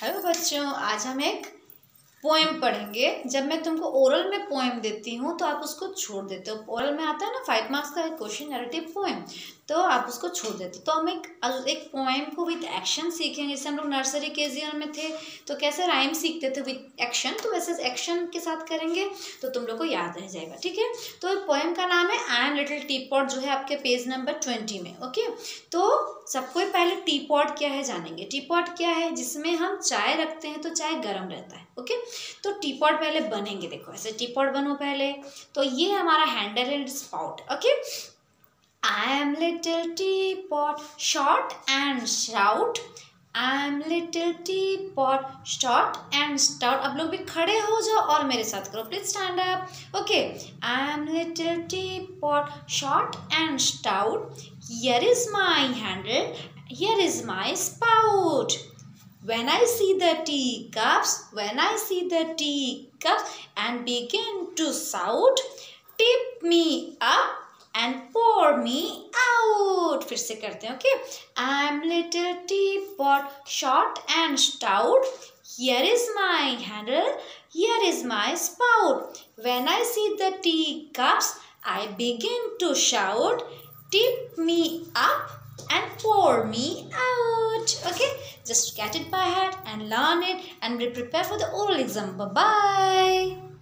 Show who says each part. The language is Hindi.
Speaker 1: हेलो बच्चों, आज हम एक पोएम पढ़ेंगे। जब मैं तुमको ओरल में पोएम देती हूँ तो आप उसको छोड़ देते हो। ओरल में आता है ना 5 मार्क्स का एक क्वेश्चन नैरेटिव पोएम, तो आप उसको छोड़ देते हो। तो हम एक पोएम को विद एक्शन सीखेंगे। जैसे हम लोग नर्सरी केजीएन में थे तो कैसे राइम सीखते थे विद एक्शन, तो वैसे एक्शन के साथ करेंगे तो तुम लोग को याद रह जाएगा। ठीक है, तो पोएम का नाम है आई एम लिटिल टीपॉट, जो है आपके पेज नंबर 20 में। ओके, तो सबको पहले टीपॉट क्या है जानेंगे। टीपॉट क्या है? जिसमें हम चाय रखते हैं तो चाय गर्म रहता है। ओके, तो टीपॉट पहले बनेंगे। देखो ऐसे टीपॉट बनो पहले। तो ये हमारा हैंडल है, spout. Okay, I am little teapot short and stout, I am little teapot short and stout. अब लोग भी खड़े हो जाओ और मेरे साथ करो, please stand up. Okay, I am little teapot short and stout, here is my handle, here is my spout. When I see the teacups and begin to shout, tip me up and pour me out. फिर से करते हैं। Okay, I'm little teapot, short and stout. Here is my handle, here is my spout. When I see the teacups, I begin to shout, tip me up and pour me out. Okay, just get it by heart and learn it and be prepared for the oral exam. Bye bye.